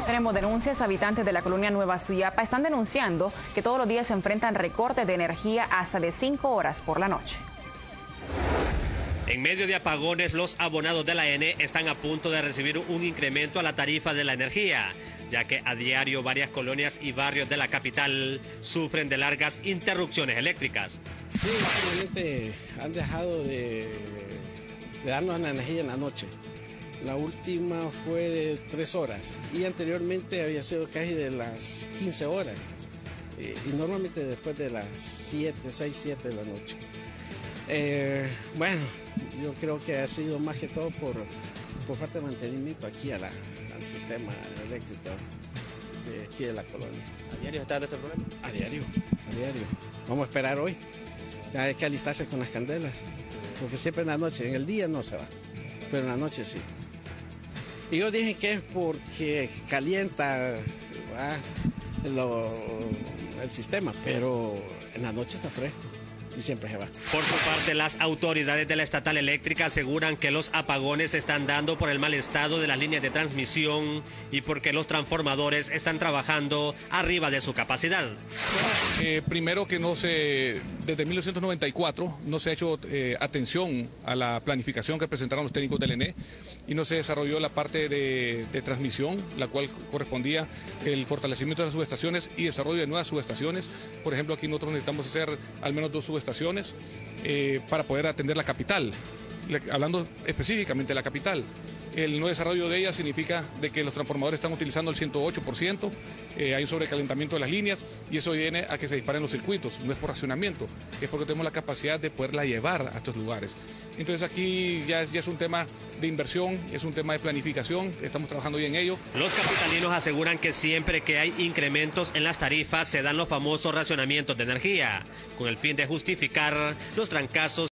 Tenemos denuncias. Habitantes de la colonia Nueva Suyapa están denunciando que todos los días se enfrentan recortes de energía hasta de 5 horas por la noche. En medio de apagones, los abonados de la ENE están a punto de recibir un incremento a la tarifa de la energía, ya que a diario varias colonias y barrios de la capital sufren de largas interrupciones eléctricas. Sí, últimamente han dejado de darnos la energía en la noche. La última fue de 3 horas y anteriormente había sido casi de las 15 horas. Y normalmente después de las 6, 7 de la noche. Bueno, yo creo que ha sido más que todo por falta de mantenimiento aquí al sistema eléctrico de aquí de la colonia. ¿A diario está de este problema? A diario. Vamos a esperar hoy. Ya hay que alistarse con las candelas, porque siempre en la noche, en el día no se va, pero en la noche sí. Y yo dije que es porque calienta el sistema, pero en la noche está fresco y siempre se va. Por su parte, las autoridades de la estatal eléctrica aseguran que los apagones se están dando por el mal estado de las líneas de transmisión y porque los transformadores están trabajando arriba de su capacidad. Primero que desde 1994 no se ha hecho atención a la planificación que presentaron los técnicos del ENE y no se desarrolló la parte de transmisión, la cual correspondía el fortalecimiento de las subestaciones y desarrollo de nuevas subestaciones. Por ejemplo, aquí nosotros necesitamos hacer al menos 2 subestaciones para poder atender la capital, hablando específicamente de la capital. El no desarrollo de ella significa de que los transformadores están utilizando el 108%, hay un sobrecalentamiento de las líneas y eso viene a que se disparen los circuitos. No es por racionamiento, es porque tenemos la capacidad de poderla llevar a estos lugares. Entonces aquí ya es un tema de inversión, es un tema de planificación, estamos trabajando bien en ello. Los capitalinos aseguran que siempre que hay incrementos en las tarifas se dan los famosos racionamientos de energía, con el fin de justificar los trancazos